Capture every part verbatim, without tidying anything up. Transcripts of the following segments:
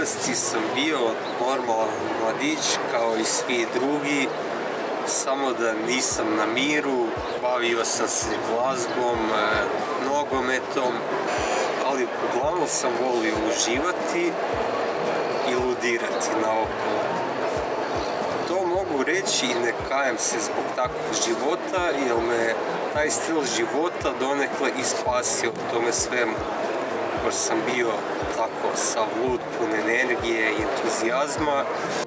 mladosti sam bio normalan mladić kao i svi drugi, samo da nisam na miru, bavio sam se glazbom, nogometom, ali uglavnom sam volio uživati i ludirati naokolo. To mogu reći i ne kajem se zbog takvog života, jer me taj stil života donekle i spasio u tome svemu. Jer sam bio tako sav lud, pun energije i entuzijazma.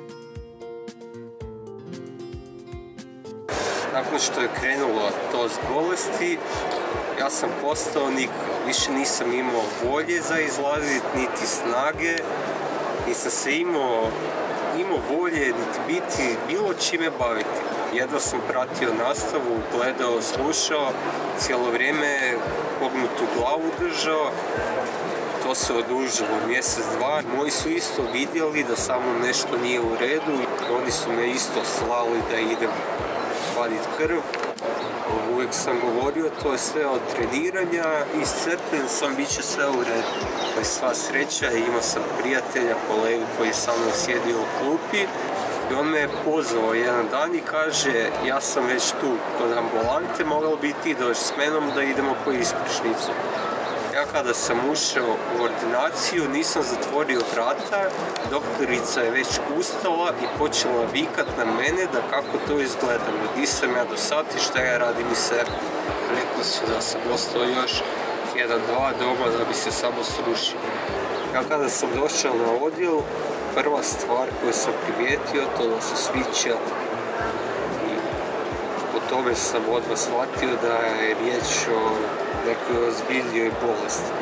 Nakon što je krenulo to s bolesti, ja sam postao niko. Više nisam imao volje za izlaziti, niti snage. Nisam se imao, imao volje niti biti bilo čime baviti. Jedva sam pratio nastavu, gledao, slušao, cijelo vrijeme pognutu glavu držao. To se odužilo mjesec, dva. Moji su isto vidjeli da samo nešto nije u redu. Oni su me isto slali da idem vaditi krv. Uvijek sam govorio, to je sve od treniranja, iscrpljen sam, bit će sve u redu. To je sva sreća, imao sam prijatelja, kolegu koji je sa mnom sjedio u klupi i on me je pozvao jedan dan i kaže, ja sam već tu kod ambulante, mogao bi ti doći s menom da idemo po ispričnicu. Ja kada sam ušao u ordinaciju nisam zatvorio vrata, doktorica je već ustala i počela vikat na mene da kako to izgleda, di sam ja do sad i šta ja radim i sebi. Rekli su da sam ostao još jedan, dva doma da bi se samo srušio. Ja kada sam došao na odjel, prva stvar koju sam primijetio to da su svi čeli. I po tome sam odmah shvatio da je riječ o nekoj ozbiljnijoj bolesti.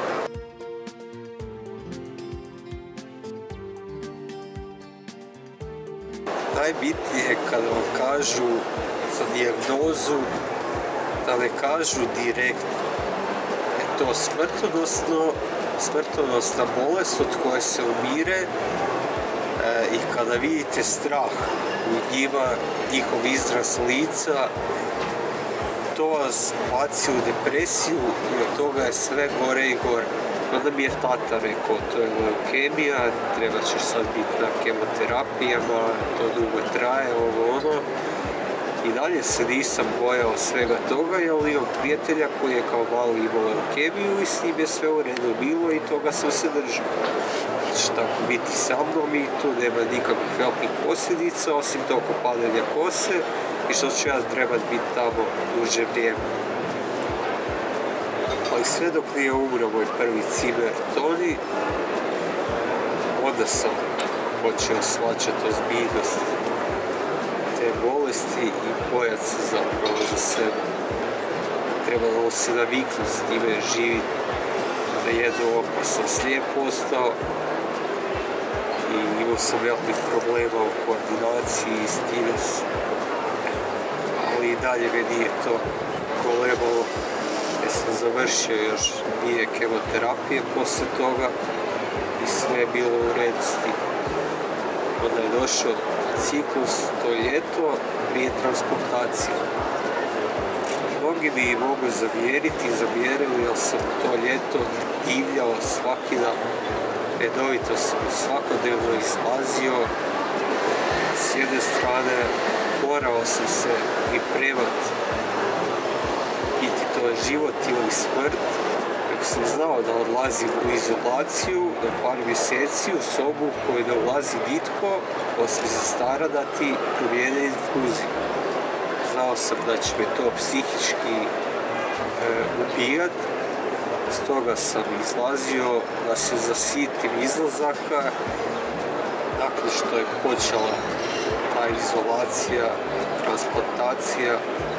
Najbitnije je kada vam kažu za dijagnozu da ne kažu direktno. Je to smrtonosno, smrtonosna bolest od koje se umire e, i kada vidite strah u njima, njihov izraz lica, to vas baci u depresiju i od toga je sve gore i gore. Onda mi je tata rekao, to je leukemija, treba ćeš sad biti na kemoterapijama, to dugo traje, ovo ono. I dalje se nisam bojao svega toga, jer imam prijatelja koji je kao mali imao leukemiju i s njim je sve u redu bilo i toga sam se držao. Znači tako biti sa mnom i tu nema nikakvih velikih posljedica, osim toko padanja kose i što ću ja trebati biti tamo duže vrijeme. Ali sve dok nije umro moj prvi cimer Toni, onda sam počeo shvaćati ozbiljnost te bolesti i bojati se zapravo za sebe. Trebalo se naviknuti s time živjeti. Da jedno oko sam slijep postao i imao sam velikih problema u koordinaciji i s time, ali i dalje me nije to kolebalo. Ja sam završio još dvije kemoterapije poslije toga i sve je bilo u redu s tim. Onda je došao ciklus, to ljeto, prije transplantacije. Mnogi bi mogu zamjeriti i zamjerili, jer sam to ljeto divljao svaki dan. Redovito sam svakodnevno izlazio. S jedne strane morao sam se pripremati, biti to život ili smrt. Kako sam znao da odlazim u izolaciju na par mjeseci u sobu u kojoj ne ulazi nitko, osim sestara da ti promijene infuziju. Znao sam da će me to psihički e, ubijat, stoga sam izlazio da se zasitim izlazaka. Nakon što je počela ta izolacija, transplantacija,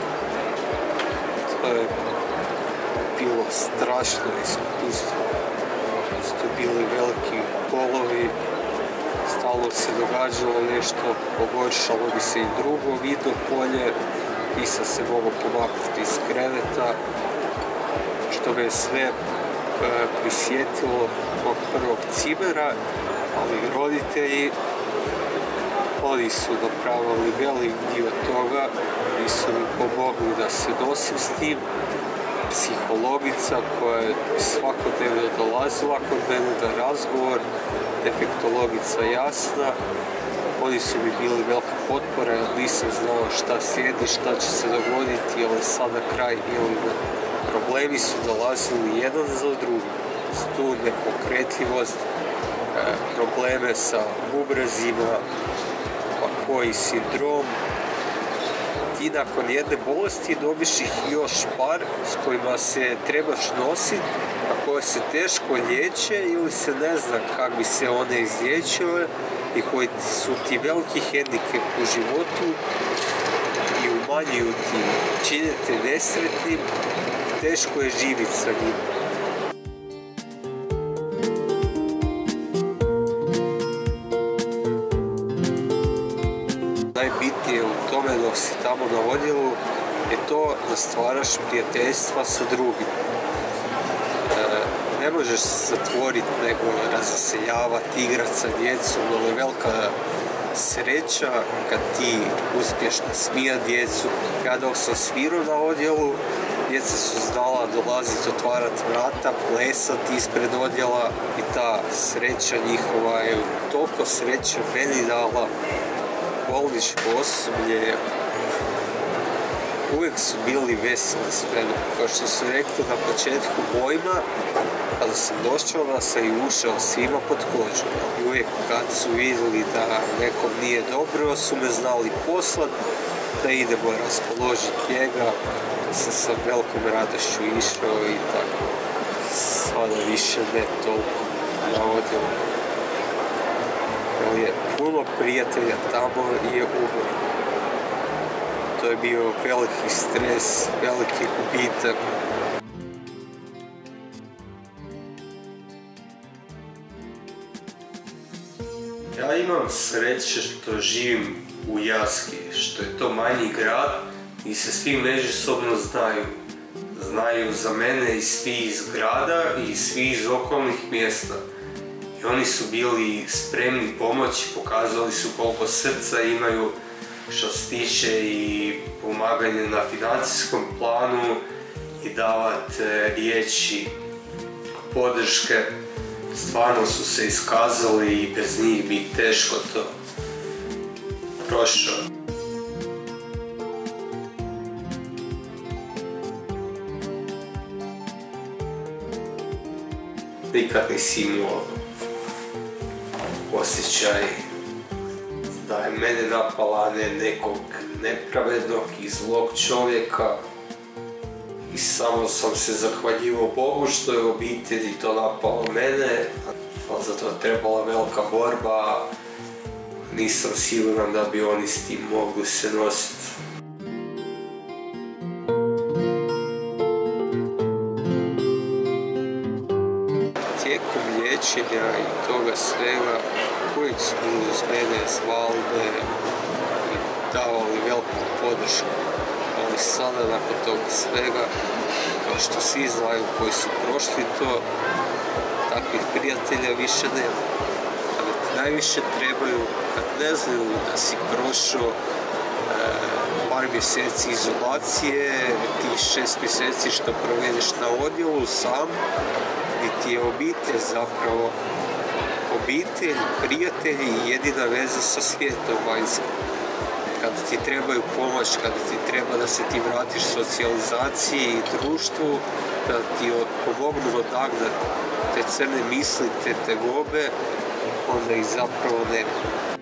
to je bilo strašno iskustvo. Su bili veliki bolovi, stalno se događalo nešto, pogoršalo bi se i drugo vidno polje, nisam se mogao pomaknuti iz kreveta, što me sve e, prisjetilo od prvog cimera, ali roditelji, oni su napravili velik dio toga, nisu mi pomogli da se nosim s tim, psihologica koja je svakodnevno dolazila kod mene na razgovor, defektologica Jasna. Oni su mi bili velika potpora, nisam znao šta slijedi, šta će se dogoditi, je li sada kraj ili ne. Problemi su dolazili jedan za drugim. Tu nepokretljivost, probleme sa bubrezima, pa koji sindrom. Ti nakon jedne bolesti dobiš ih još par s kojima se trebaš nositi, a koje se teško liječe ili se ne zna kako bi se one izliječile i koji su ti veliki hendikep u životu i umanjuju ti, čine te nesretnim, teško je živjeti sa njim. Najbitnije u tome dok si tamo na odjelu je to da stvaraš prijateljstva sa drugim. E, ne možeš se zatvoriti nego razaseljavati, igrati sa djecom, ali je velika sreća kad ti uspješ nasmijati djecu. Ja dok sam svirao na odjelu, djeca su znala dolaziti, otvarati vrata, plesati ispred odjela i ta sreća njihova je toliko sreće meni dala. Bolničko osoblje uvijek su bili veseli s menom. Kao što su rekli na početku bojma, kada sam došao da sam i ušao svima pod kožu. I uvijek kad su vidjeli da nekom nije dobro, su me znali poslat da idemo raspoložiti njega. Sam sa velikom radošću išao i tako. Sada više ne toliko na odjelu. Je puno prijatelja tamo je umro. To je bio veliki stres, veliki gubitak. Ja imam sreće što živim u Jaski, što je to manji grad i se svi međusobno znaju. Znaju za mene i svi iz grada i svi iz okolnih mjesta. I oni su bili spremni pomoći, pokazali su koliko srca imaju što se tiče i pomaganje na financijskom planu i davati riječi podrške. Stvarno su se iskazali i bez njih bi teško to prošao. Nikad nisi imao osjećaj da je mene napala ne nekog nepravednog i zlog čovjeka i samo sam se zahvaljivao Bogu što je obitelji to napalo mene, ali zato je trebala velika borba, nisam siguran da bi oni s tim mogli se nositi. Tijekom liječenja i toga svega uvijek su bili uz mene, zvali me i davali veliku podršku. Ali sada nakon toga svega, kao što svi znaju koji su prošli to, takvih prijatelja više nema. Kada ti najviše trebaju, kad ne znaju da si prošao e, par mjeseci izolacije, tih šest mjeseci što provedeš na odjelu sam, gdje ti je obitelj zapravo obitelj, prijatelji i jedina veza sa svijetom vanjskim. Kada ti trebaju pomoć, kada ti treba da se ti vratiš socijalizaciji i društvu, da ti pomognu odagnati te crne misli, te tegobe, onda ih zapravo nema.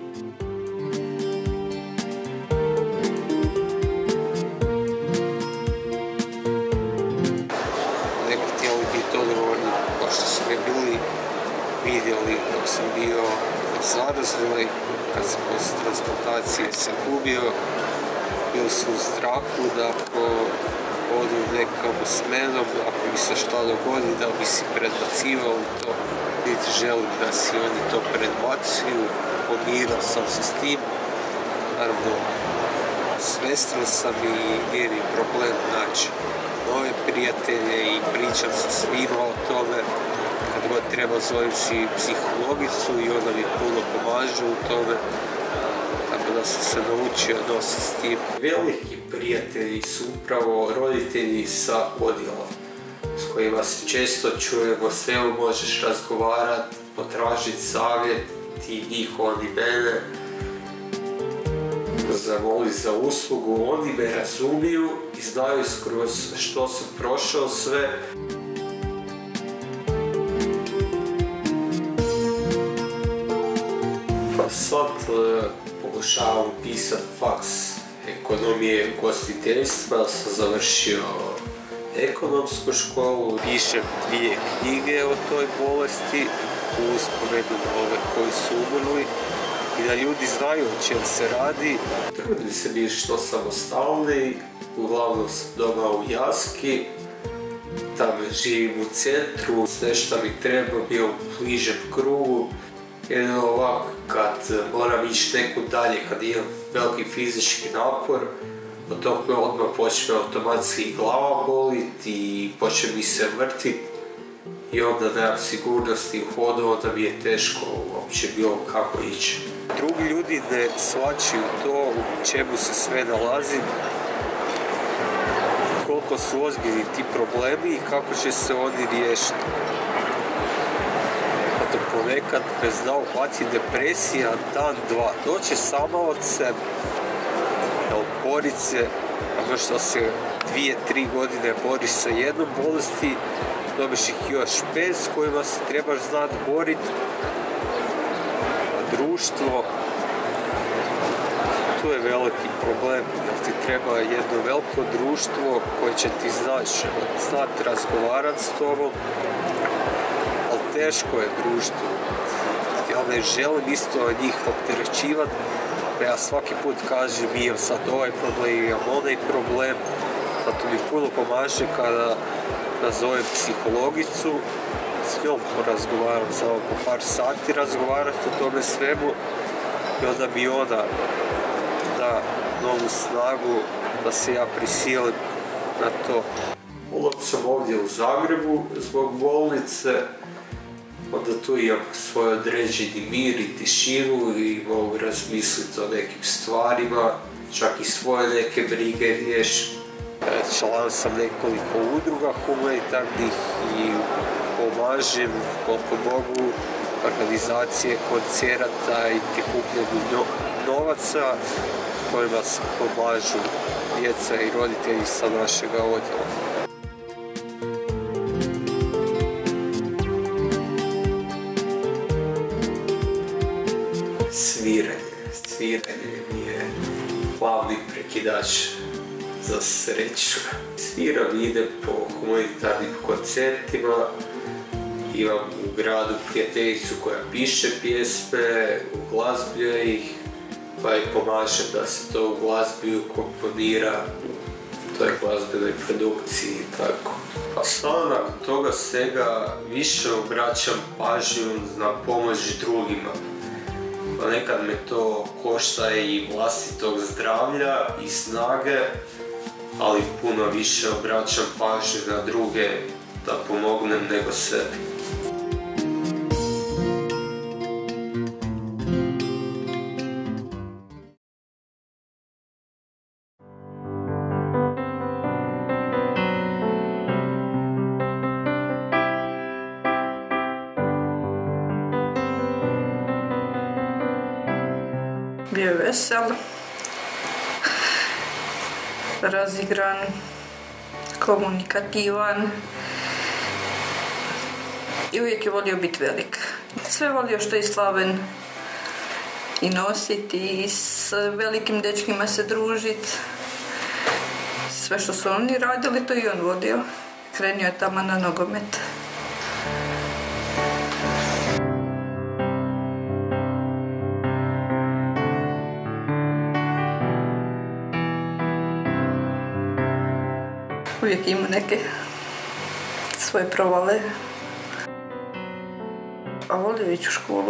Neki htjeli biti odgovorni, kao što su me bili vidjeli dok sam bio zaraznoj, kad sam posle transplantacije se gubio, bili su u strahu da ako odu nekam s menom, ako mi se šta dogodi, da bi si predbacivao to. Niti želim da si oni to predbacuju, pomirao sam se s tim. Naravno, svestan sam i nije mi problem naći nove prijatelje i pričam sa svima o tome. Kad god treba zovem si psihologicu i ona mi puno pomaže u tome. Tako da sam se naučio nositi s tim. Veliki prijatelji su upravo roditelji sa odjela, s kojima se često čujemo, svemu možeš razgovarati, potražiti savjet, ti njih, oni mene. Zamoli za uslugu, oni me razumiju i znaju skroz što sam prošao sve. Pa sad e, pokušavam pisati faks ekonomije i gostiteljstva, sam završio ekonomsku školu. Pišem dvije knjige o toj bolesti, u uspomenu na ove koji su umrli i da ljudi znaju o čem se radi. Trudim se biti što samostalniji, uglavnom sam doma u Jaski, tamo živim u centru, sve što mi treba bio u bližem krugu. Jedino ovako, kad moram ići nekud dalje, kad imam veliki fizički napor, od tog me odmah počne automatski glava boliti i počne mi se vrtiti i onda nemam sigurnosti u hodu, onda mi je teško uopće bilo kako ići. Drugi ljudi ne shvaćaju to u čemu se sve nalazi, koliko su ozbiljni ti problemi i kako će se oni riješiti. Zato ponekad me zna uhvati depresija dan, dva, doće sama od sebe. Borit se, ako što se dvije, tri godine boriš sa jednom bolesti, dobiš ih još pet s kojima se trebaš znati boriti. Društvo, tu je veliki problem, jer ti treba jedno veliko društvo koje će ti znati, znati razgovarati s tobom, ali teško je društvo. Ja ne želim isto njih opterećivati, pa ja svaki put kažem imam sad ovaj problem, imam onaj problem, zato mi puno pomaže kada nazovem psihologicu, s njom porazgovaram, samo po par sati razgovarati o tome svemu i onda mi ona da novu snagu da se ja prisilim na to. Ulog sam ovdje u Zagrebu zbog bolnice, onda tu imam svoj određeni mir i tišinu i mogu razmisliti o nekim stvarima, čak i svoje neke brige riješiti. Član sam nekoliko udruga humanitarnih i pomažem koliko mogu organizacije koncerata i prikupljanju novaca kojima se pomažu djeca i roditelji sa našega odjela. Sviranje. Sviranje mi je glavni prekidač za sreću. Sviram, idem po humanitarnim koncertima, imam u gradu prijateljicu koja piše pjesme, uglazbljuje ih, pa i pomažem da se to u glazbi komponira, u toj glazbenoj produkciji i tako. A sada nakon toga svega više obraćam pažnju na pomoć drugima. Pa nekad me to košta i vlastitog zdravlja i snage, ali puno više obraćam pažnju na druge da pomognem nego sebi. Bio je vesel, razigran, komunikativan i uvijek je volio biti velik. Sve volio što je slaven i nositi i s velikim dečkima se družiti. Sve što su oni radili, to i on vodio. Krenio je tamo na nogomet. Uvijek ima neke svoje provale. A volio ići u školu.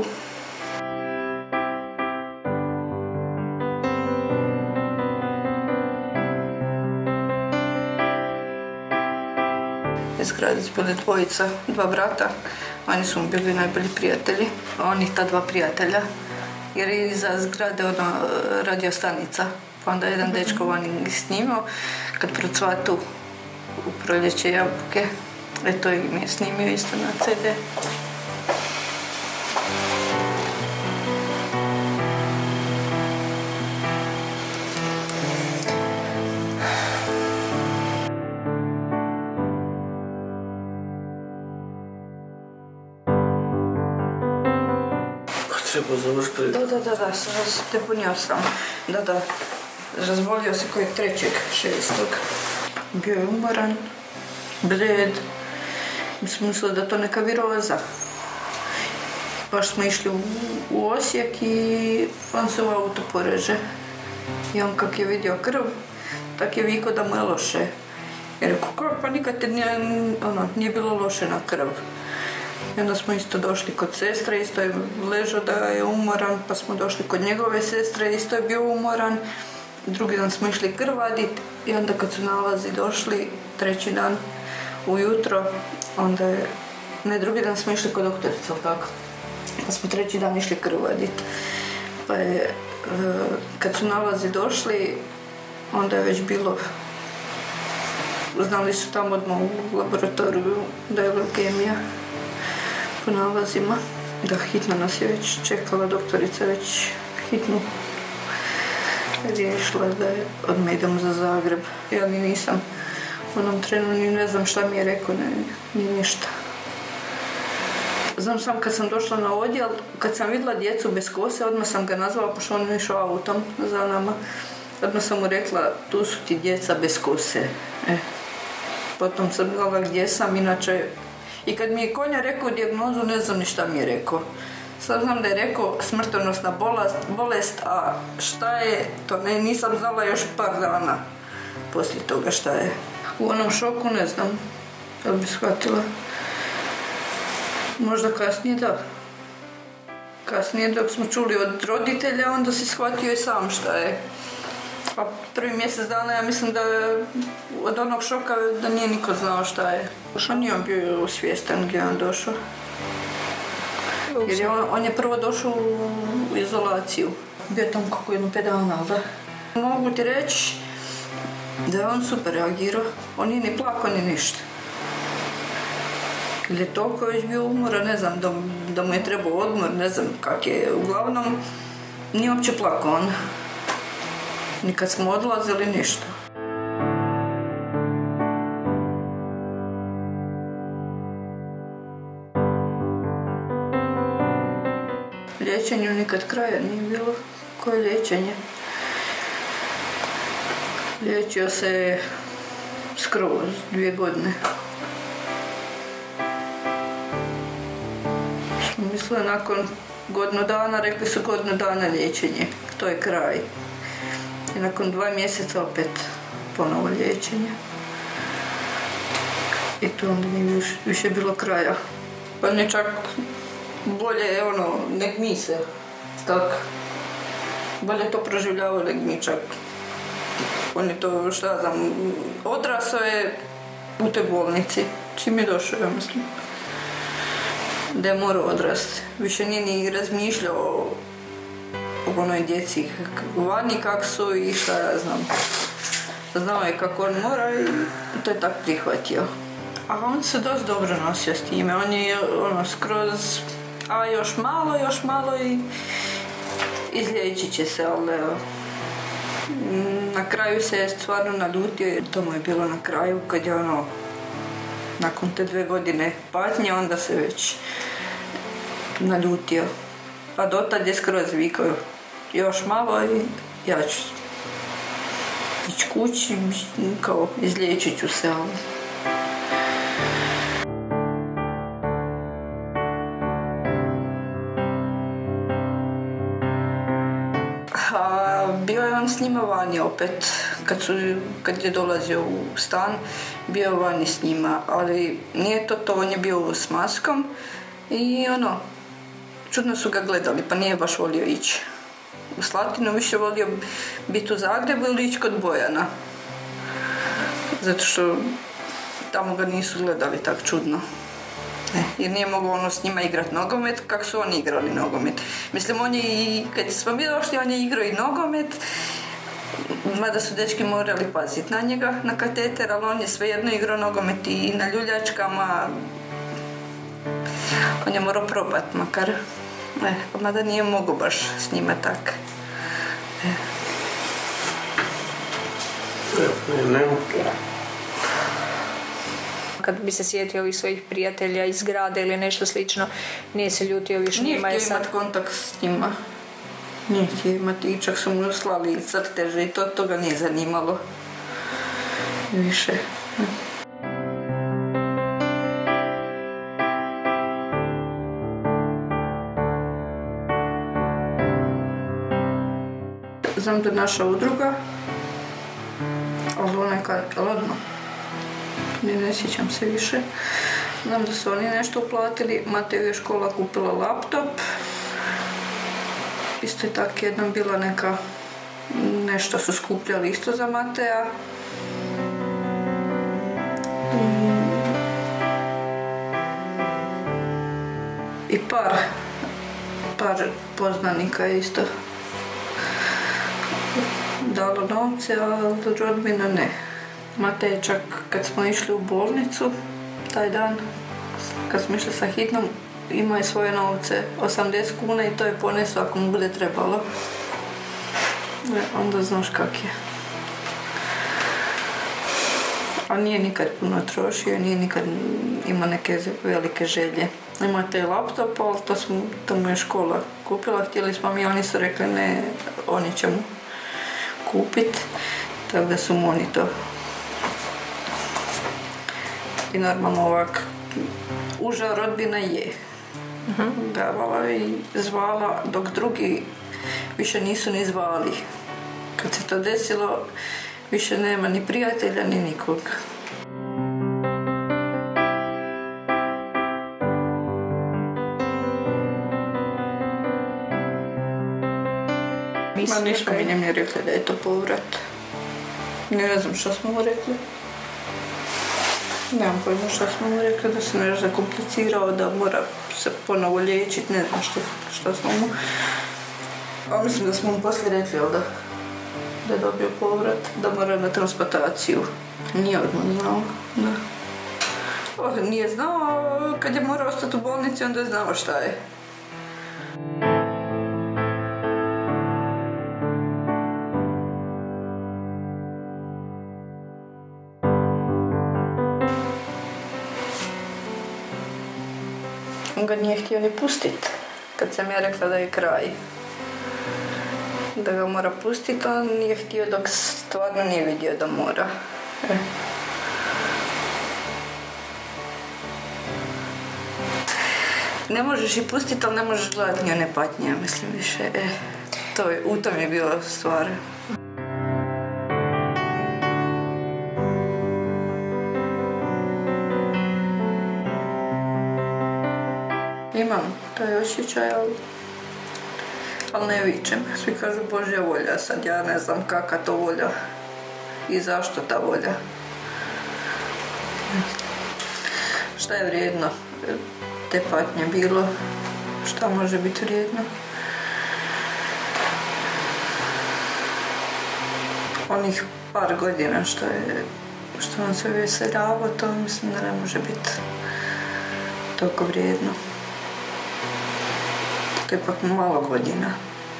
Iz Gradić bili dvojica, dva brata. Oni su mu bili najbolji prijatelji. Oni, ta dva prijatelja, jer je iza zgrade ono, radiostanica. Pa onda jedan dečko vani snimao, kad procvatu u proljeće jabuke. E to mi je snimio isto na ce de. Treba završiti. Da, da, da, da, stepunio sam. Da, da, razbolio se kojeg trećeg, šestog. Bio je umoran, bled. Mislim, mislila da to neka viroza. Baš smo išli u, u Osijek i on se u auto poreže. I on kak je vidio krv, tak je vikao da mu je loše. I rekao, kako, pa nikad te nije, ono, nije bilo loše na krv. I onda smo isto došli kod sestre, isto je ležao da je umoran, pa smo došli kod njegove sestre, isto je bio umoran. Drugi dan smo išli krv vadit i onda kad su nalazi došli, treći dan ujutro, onda je, ne, drugi dan smo išli kod doktorica, tako. Pa smo treći dan išli krv vadit. Pa je, kad su nalazi došli, onda je već bilo, znali su tamo odmah u laboratoriju da je leukemija. Po nalazima, da hitno nas je već čekala, doktorica već hitno riješila da je odmah idemo za Zagreb. Ja ni nisam u onom trenu, ni ne znam šta mi je rekao, ne, ni ništa. Znam sam kad sam došla na odjel, kad sam vidjela djecu bez kose, odmah sam ga nazvala, pošto on je išao autom za nama. Odmah sam mu rekla, tu su ti djeca bez kose. E. Potom sam znala gdje sam, inače. I kad mi je konja rekao dijagnozu, ne znam ni šta mi je rekao. Sad znam da je rekao smrtonosna bolest, bolest, a šta je, to ne, nisam znala još par dana poslije toga šta je. U onom šoku ne znam, da bi shvatila. Možda kasnije da. Kasnije dok smo čuli od roditelja, onda si shvatio i sam šta je. Pa prvi mjesec dana ja mislim da od onog šoka da nije niko znao šta je. A nije on bio svjestan gdje je on došao. Jer je on, on je prvo došao u izolaciju. Bio je tamo kako jedno pet dana, da. Mogu ti reći da je on super reagirao. On nije ni plakao ni ništa. Ili je toliko već bio umoran, ne znam, da, da mu je trebao odmor, ne znam kak je. Uglavnom, nije uopće plakao on. Nikad smo odlazili, ništa. Liječenju nikad kraja nije bilo. Koje liječenje? Liječio se skroz dvije godine. Smo mislili nakon godinu dana, rekli su godinu dana liječenje. To je kraj. I nakon dva mjeseca opet ponovo liječenje. I to onda nije više, više bilo kraja. Pa ne čak bolje, ono, nek mi se. Tak. Bolje to proživljavao nek mi čak. On je to, šta znam, odrasao je u toj bolnici. Čim je došao, ja mislim. Da je morao odrasti. Više nije ni razmišljao o onoj djeci vani kak su i šta ja znam. Znao je kako on mora i to je tak prihvatio. A on se dosta dobro nosio s time. On je ono skroz, a još malo, još malo i izliječit će se, ali na kraju se je stvarno naljutio. To mu je bilo na kraju kad je ono, nakon te dve godine patnje, onda se već naljutio. Pa dotad je skroz vikao, još malo i ja ću ići kući, kao izliječit ću se. A bio je on s njima vani opet, kad, su, kad je dolazio u stan, bio je vani s njima, ali nije to to, on je bio s maskom i ono, čudno su ga gledali, pa nije baš volio ići u Slatinu, više volio biti u Zagrebu ili ići kod Bojana. Zato što tamo ga nisu gledali tak čudno. Ne. jer nije mogao ono s njima igrati nogomet kako su oni igrali nogomet. Mislim, on je i, kad smo mi došli, on je igrao i nogomet, mada su dečki morali paziti na njega, na kateter, ali on je svejedno igrao nogomet i na ljuljačkama. On je morao probati makar. E, mada nije mogao baš s njima tak. E. Ne, ne. Kad bi se sjetio ovih svojih prijatelja iz grada ili nešto slično, nije se ljutio više njima. Nije htio imati kontakt s njima. Nije htio imati, i čak su mu slali crteže i to, to ga nije zanimalo. Više. Znam da je naša udruga, ali neka, ali odmah. Ne, ne sjećam se više. Znam da su oni nešto uplatili, Mateju je škola kupila laptop. Isto je tak jednom bila neka, nešto su skupljali isto za Mateja. I par, par poznanika je isto dalo novce, a rodbina ne. Matej čak kad smo išli u bolnicu, taj dan, kad smo išli sa hitnom, imao je svoje novce, osamdeset kuna, i to je ponesao ako mu bude trebalo. E, onda znaš kak je. A nije nikad puno trošio, nije nikad imao neke velike želje. Ima taj laptop, ali to, smo, to mu je škola kupila, htjeli smo mi, oni su rekli ne, oni će mu kupiti, tako da su mu oni to. I normalno ovak, uža rodbina je uh-huh. davala i zvala, dok drugi više nisu ni zvali. Kad se to desilo, više nema ni prijatelja, ni nikog. Ma nismo mi njemu rekli da je to povrat. Ne znam što smo mu rekli. Nemam pojma što smo mu rekli, da se nešto zakomplicirao, da mora se ponovo liječiti, ne znam što, što smo mu. A mislim da smo mu poslije rekli, da, da je dobio povrat, da mora na transplantaciju. Nije odmah znao, da. Oh, nije znao, kad je morao ostati u bolnici, onda je znao šta je. On ga nije htio ni pustiti, kad sam ja rekla da je kraj. Da ga mora pustiti, on nije htio dok stvarno nije vidio da mora. E. Ne možeš i pustiti, ali ne možeš gledati njene patnje, mislim više. E. To je, u tom je bila stvar. Imam taj osjećaj, ali, ali ne vičem. Svi kažu Božja volja, sad ja ne znam kakva to volja i zašto ta volja. Šta je vrijedno te patnje bilo? Šta može biti vrijedno? Onih par godina što je, što on se veseljavao, to mislim da ne može biti toliko vrijedno. To je ipak malo godina.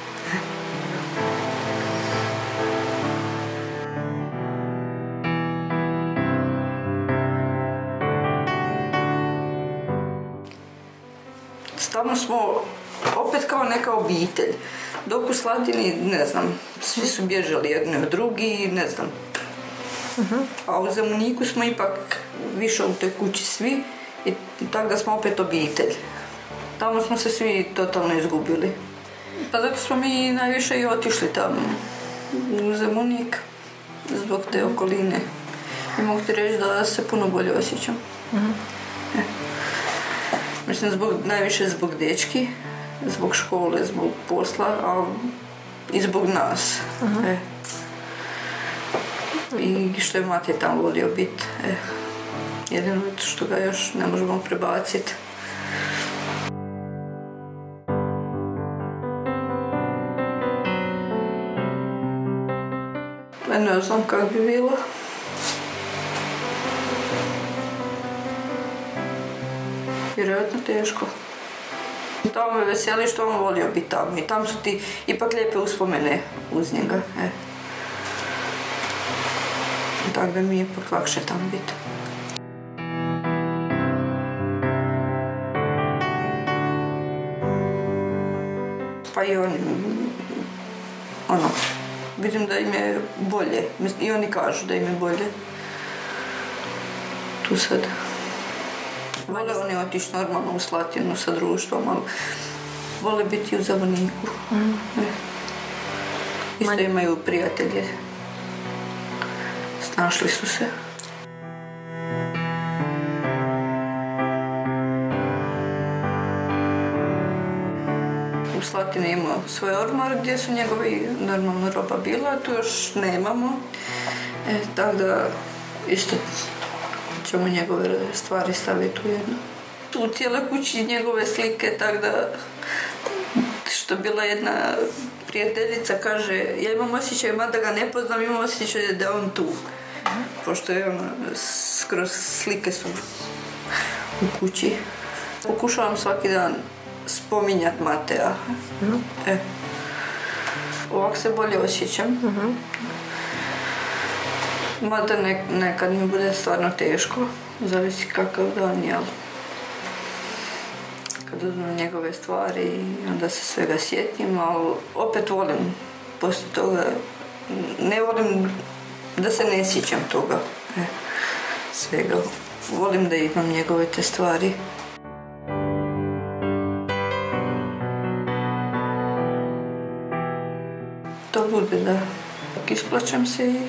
Stalno smo opet kao neka obitelj. Dok u Slatini, ne znam, svi su bježali jedni od drugi, ne znam. Uh-huh. A u Zemuniku smo ipak više u toj kući svi i tako da smo opet obitelj. Tamo smo se svi totalno izgubili. Pa zato smo mi najviše i otišli tamo u Zemunik zbog te okoline. I mogu ti reći da se puno bolje osjećam. Uh-huh. E. Mislim, zbog, najviše zbog dečki, zbog škole, zbog posla, ali i zbog nas. Uh-huh. E. I što je Matej tamo volio biti. E. Jedino što ga još ne možemo prebaciti. Ne znam kako bi bilo. Vjerojatno teško. Tamo me veseli što on volio biti tamo i tam su ti ipak lijepe uspomene uz njega. E. Tako da mi je ipak lakše tamo biti. Pa i oni, ono, vidim da im je bolje. I oni kažu da im je bolje. Tu sad. Vole oni otići normalno u Slatinu sa društvom, ali vole biti u Zvorniku. Mm. Isto Manje. Imaju prijatelje. Snašli su se. U Slatini imao svoj ormar gdje su njegovi normalno roba bila, tu još nemamo. E, tako da isto ćemo njegove stvari staviti u jedno. Tu u cijele kući njegove slike, tako da što bila jedna prijateljica kaže, ja imam osjećaj, mada ga ne poznam, imam osjećaj da je on tu. Mm. Pošto je on, skroz slike su u kući. Pokušavam svaki dan spominjat Matea. Mm. E. Ovako se bolje osjećam. Mm-hmm. Mada ne, nekad mi bude stvarno teško, zavisi kakav dan, jel? Kad uzmem njegove stvari, onda se svega sjetim, ali opet volim poslije toga, ne volim da se ne sjećam toga, e, svega. Volim da imam njegove te stvari. To bude da isplaćam se i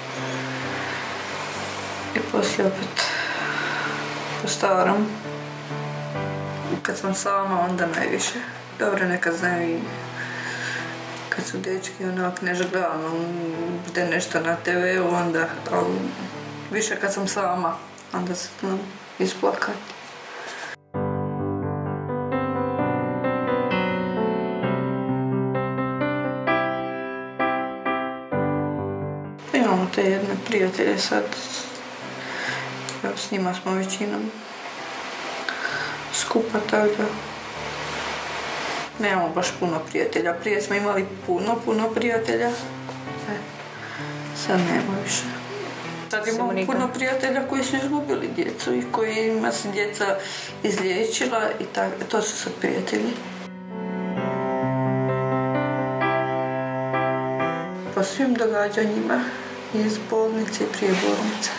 i poslije opet po starom. Kad sam sama, onda najviše. Dobro, nekad znaju i kad su dečki onak nežgledano, bude nešto na te veu, onda, ali više kad sam sama, onda se znam isplakati. Imamo te jedne prijatelje sad. Evo, s njima smo većinom skupa, tako da nemamo baš puno prijatelja. Prije smo imali puno, puno prijatelja. E, sad nema više. Sad imamo puno prijatelja koji su izgubili djecu i kojima se djeca izliječila i tako, to su sad prijatelji. Po svim događanjima iz bolnice i prije bolnice.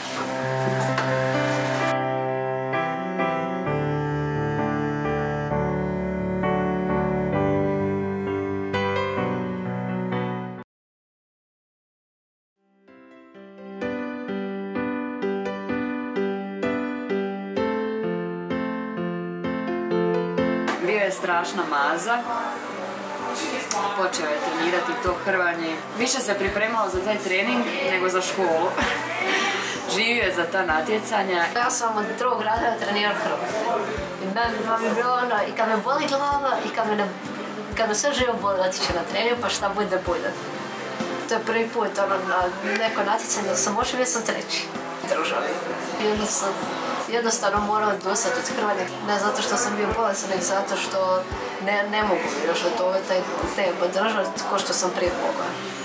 Bio je strašna maza. Počeo je trenirati to hrvanje. Više se pripremao za taj trening nego za školu. Živio je za ta natjecanja. Ja sam od drugog rada trenirao hrvanje. I meni je bilo ono, i kad me boli glava, i kad me, ne, kad me sve živo boli, otići na trening, pa šta bude, bude. To je prvi put ono, na neko natjecanje da sam ošao, ja sam treći. Družali. Jednostavno, jednostavno morao odustati od hrvanja. Ne zato što sam bio bolesan, nego zato što ne, ne mogu još od ove taj tempo držati ko što sam prije mogla.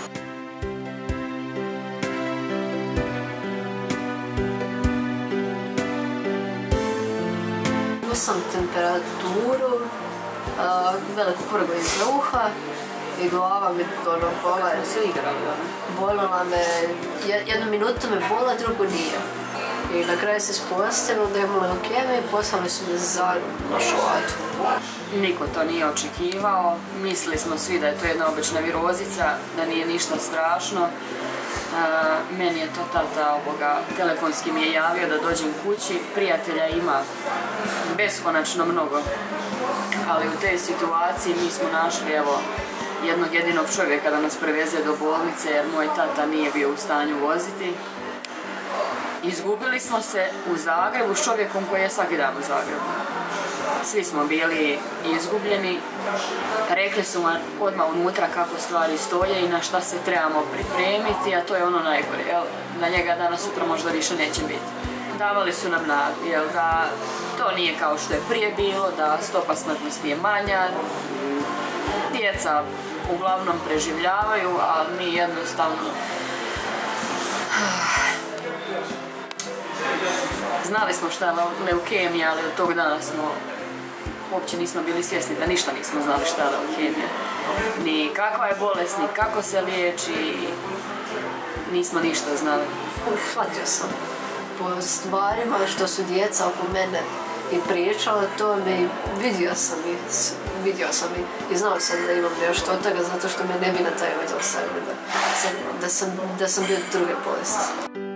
Imao sam temperaturu, uh, veliku prgu iz uha i glava mi ono bola. Svi igrali ono? Bolila me, jednu minutu me bola, drugu nije. I na kraju se ispostavilo da imala leukemiju i poslali su me za nošovatu. Niko to nije očekivao. Mislili smo svi da je to jedna obična virozica, da nije ništa strašno. Uh, meni je to tata ovoga, telefonski mi je javio da dođem kući. Prijatelja ima beskonačno mnogo. Ali u tej situaciji mi smo našli evo, jednog jedinog čovjeka da nas preveze do bolnice jer moj tata nije bio u stanju voziti. Izgubili smo se u Zagrebu s čovjekom koji je svaki dan u Zagrebu. svi smo bili izgubljeni. Rekli su nam odmah unutra kako stvari stoje i na šta se trebamo pripremiti, a to je ono najgore, jel? Da njega danas sutra možda više neće biti. Davali su nam nadu, jel? Da to nije kao što je prije bilo, da stopa smrtnosti je manja, djeca uglavnom preživljavaju, a mi jednostavno znali smo šta je leukemija, ali od tog dana smo uopće nismo bili svjesni da ništa nismo znali šta je leukemija. Ni kakva je bolest, ni kako se liječi, nismo ništa znali. Shvatio sam po stvarima što su djeca oko mene i pričala, to mi vidio sam i vidio sam i, i znao sam da imam nešto od toga zato što me ne bi na taj odjel stavili da, da sam, da sam bio druge bolesti.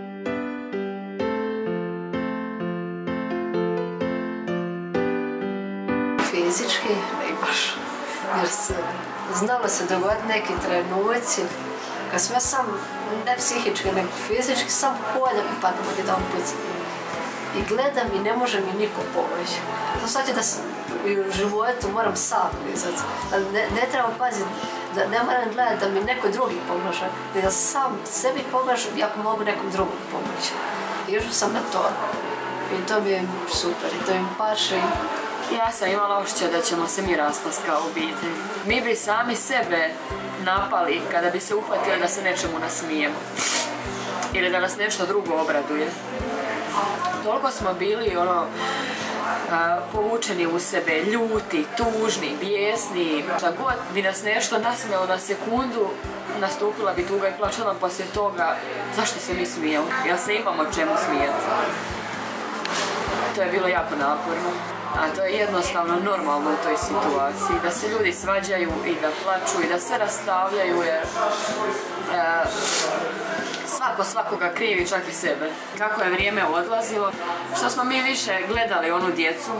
Fizički ne baš, jer se, znalo se dogoditi neki trenuci kad sam ja sam, ne psihički, nego fizički, sam hodam i padam od jedan put. I gledam i ne može mi niko pomoći. To znači da sam i u životu moram sam izati. Ne, ne trebam paziti, da ne moram gledati da mi neko drugi pomože, nego da sam sebi pomažem i ako mogu nekom drugom pomoći. I još sam na to. I to mi je super i to im paše. Ja sam imala osjećaj da ćemo se mi raspast kao obitelj. Mi bi sami sebe napali kada bi se uhvatili da se nečemu nasmijemo. Ili da nas nešto drugo obraduje. Toliko smo bili ono, a, povučeni u sebe, ljuti, tužni, bijesni. Šta god bi nas nešto nasmijalo na sekundu, nastupila bi tuga i plačala poslije toga zašto se mi smijemo. Jel se imamo čemu smijeti? To je bilo jako naporno. A to je jednostavno normalno u toj situaciji, da se ljudi svađaju i da plaču i da se rastavljaju jer e, svako svakoga krivi, čak i sebe. Kako je vrijeme odlazilo, što smo mi više gledali onu djecu,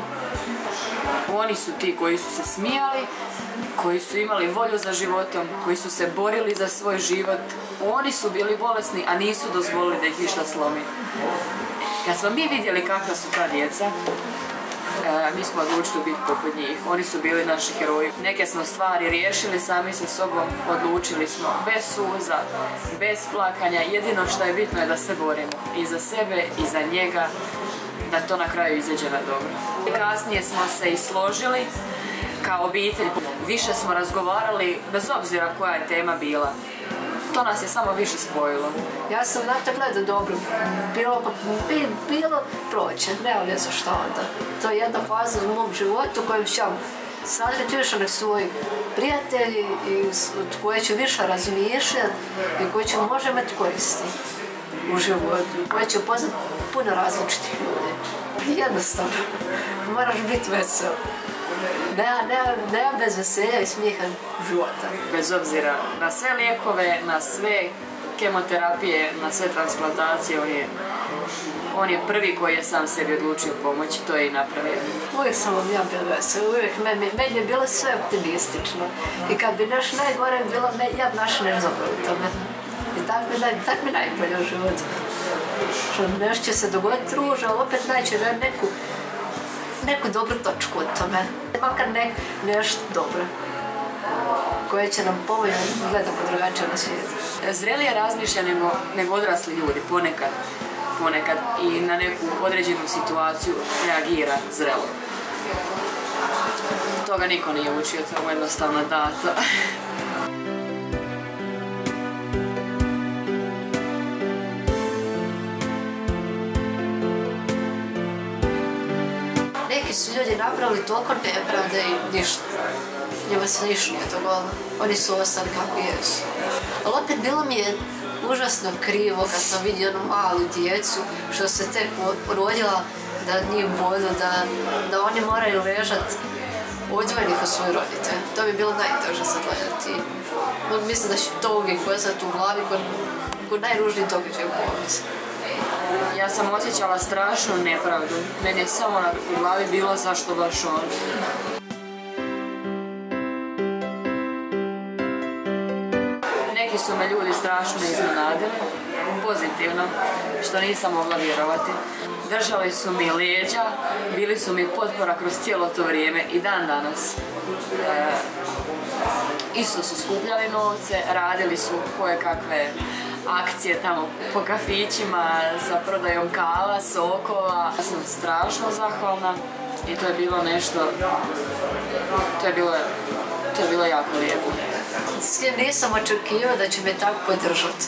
oni su ti koji su se smijali, koji su imali volju za životom, koji su se borili za svoj život. Oni su bili bolesni, a nisu dozvolili da ih išta slomi. Kad smo mi vidjeli kakva su ta djeca, E, mi smo odlučili biti poput njih. Oni su bili naši heroji. Neke smo stvari riješili sami sa sobom, odlučili smo bez suza, bez plakanja. Jedino što je bitno je da se borimo i za sebe i za njega, da to na kraju izađe na dobro. Kasnije smo se i složili kao obitelj. Više smo razgovarali, bez obzira koja je tema bila. To nas je samo više spojilo. Ja sam na to gledala dobro. Bilo, bi, bilo proće, nema veze šta onda. To je jedna faza u mom životu u kojem ću sadriti više na svoji prijatelji i koje ću više razmišljati i koje ću možda imati koristi u životu. Koje ću upoznati puno različitih ljudi. Jednostavno, moraš biti vesel. Nema, nema, nema bez veselja i smijeha života. Bez obzira na sve lijekove, na sve kemoterapije, na sve transplantacije, on je, on je prvi koji je sam sebi odlučio pomoći, to je i napravio. Uvijek sam vam ja bila vesela, uvijek meni, meni je bilo sve optimistično. I kad bi naš najgore bilo, ja bi naš ne zapravo u tome. I tako mi, tak mi najbolje u životu. Što nešto će se dogoditi ruža, ali opet naći neku neku dobru točku od tome. Makar ne, nešto dobro koje će nam pomoći da gledamo drugačije na svijetu. Zrelije razmišlja nego, nego odrasli ljudi, ponekad. Ponekad i na neku određenu situaciju reagira zrelo. Toga niko nije učio, to je jednostavno dato. Neki su ljudi napravili toliko nepravde i ništa. Njima se ništa nije dogodilo. Oni su ostali kako jesu. Ali opet bilo mi je užasno krivo kad sam vidio onu malu djecu što se tek rodila, da njih bodu, da, da oni moraju ležati odvojenih od svoj roditelj. To bi bilo najteže sad gledati. Mislim da će to uvijek ostati u glavi kod, kod najružniji događaj u bolnici. Ja sam osjećala strašnu nepravdu. Meni je samo u glavi bilo zašto baš on. Neki su me ljudi strašno iznenadili, pozitivno, što nisam mogla vjerovati. držali su mi leđa, bili su mi potpora kroz cijelo to vrijeme i dan danas. E, isto su skupljali novce, radili su koje kakve akcije tamo po kafićima sa prodajom kava, sokova. Ja sam strašno zahvalna i to je bilo nešto, to je bilo, to je bilo jako lijepo. S kim nisam očekivao da će me tako podržati.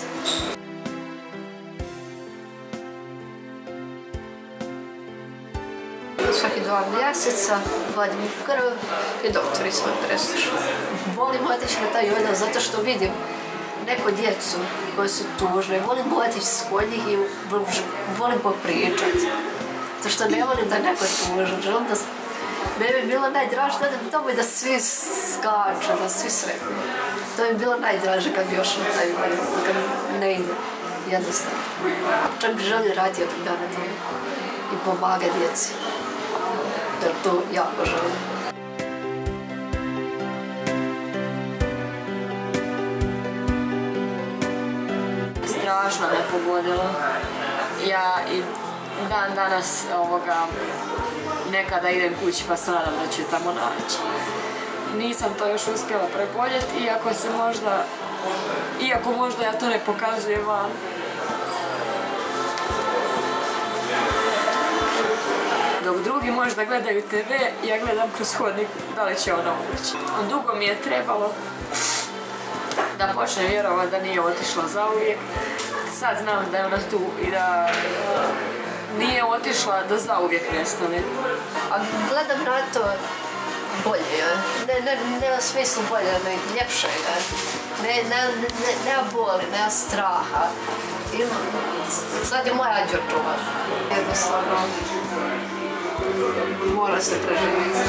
Svaki dva mjeseca vadim krv i doktorica me presluša. Volim otići na taj odjel zato što vidim neku djecu koje su tužne. Volim otići kod njih i volim popričati. Zato što ne volim da neko tužan. Želim da... Mene bi bilo najdraže da idem tamo i da svi skaču, da svi sretni. To bi bilo najdraže kad bi još na taj odjel, kad ne ide. Jednostavno. Čak bi želio raditi od dana tamo i pomaga djeci. Jer to jako želim. Strašno me pogodilo. Ja i dan danas ovoga, nekada idem kući pa se nadam da ću je tamo naći. Nisam to još uspjela preboljeti, iako se možda, iako možda ja to ne pokazujem van. Dok drugi možda gledaju te ve, ja gledam kroz hodnik da li će ona ući. Dugo mi je trebalo da počnem vjerovati da nije otišla zauvijek. Sad znam da je ona tu i da nije otišla da zauvijek nestane. A gledam na to bolje, ne, ne, ne u smislu bolje, nego ljepše je. Ne, ne, ne, nema boli, nema straha. I sad je moja đurčuva. Jednostavno, mora se preživiti.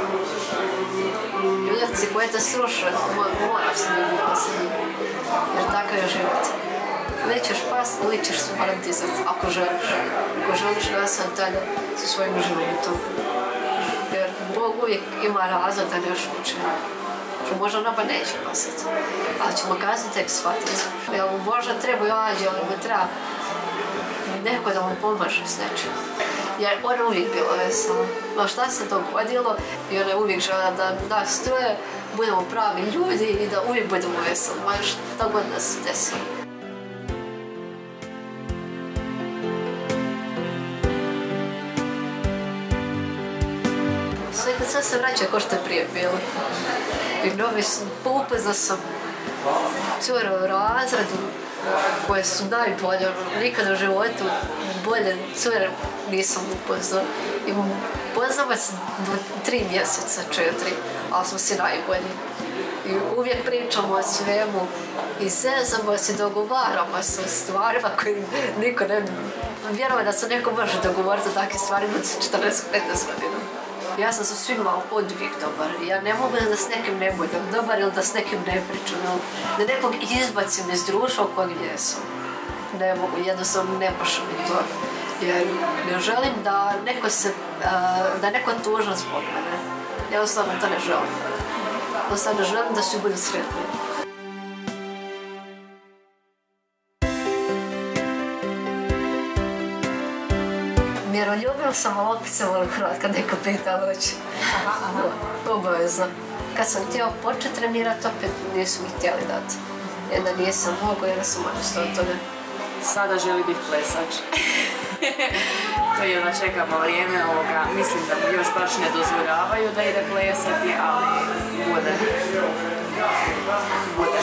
Ljudevci koji te sruše, mora se ljubiti. Jer takav je život. Uvijek ćeš past, uvijek ćeš se parantizati, ako želiš. Ako želiš da sam dalje sa svojim životom. Jer Bog uvijek ima razlog da nešto učini. Što možda nama neće pasati, ali ćemo kasnije tek shvatiti. Jel mu možda treba anđel, ali mu treba neko da mu pomaže s nečim. Jer ona je uvijek bila vesela. Ma šta se dogodilo i ona je uvijek žela da nas troje budemo pravi ljudi i da uvijek budemo veseli. Ma šta god nas se desilo. Sve kad sve se vraća kao što je prije bilo. I novi sam, upoznala sam cure u razredu koje su najbolje, nikada u životu bolje cure nisam upoznala. Poznala sam tri mjeseca, četiri, ali smo si najbolji. I uvijek pričamo o svemu i zezamo se, dogovaramo se o stvarima koje niko ne... Vjerujem da se neko može dogovoriti o takvim stvarima od četrnaest petnaest godina. Ja sam sa svima od uvijek dobar. Ja ne mogu da s nekim ne budem dobar ili da s nekim ne pričam. Da nekog izbacim iz društva u kojeg jesam. Ne mogu, jednostavno ne paša mi to. Jer ne želim da neko se, da neko tužan zbog mene. Jednostavno to ne želim. Jednostavno ne želim da svi budu sretni. Miroljubila sam, ali opet se volim hrvat kad neko pita hoće. Obavezno. Kad sam htjela početi trenirati, opet nisu mi htjeli dati. Jedna nisam mogu, jedna sam odustala od toga. Sada želi biti plesač. To je da čekamo vrijeme ovoga. Mislim da mi još baš ne dozvoljavaju da ide plesati, ali bude. Bude.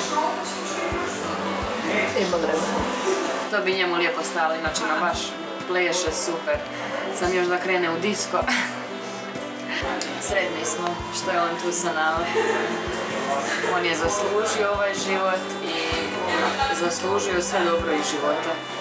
Ima vremena. To bi njemu lijepo stalo, inače ima baš pleše super. Sam još da krene u disko. Sretni smo što je on tu sa nama. On je zaslužio ovaj život i zaslužio sve dobro iz života.